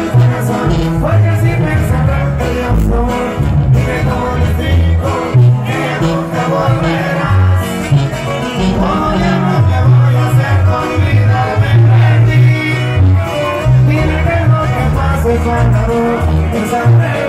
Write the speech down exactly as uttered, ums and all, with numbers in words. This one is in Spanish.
el corazón, porque si pensaba que yo soy, dime cómo te explico que ya nunca volverás. ¿Cómo diablos me voy a hacer con mi vida? Me perdí. Dime qué es lo que pasa cuando no te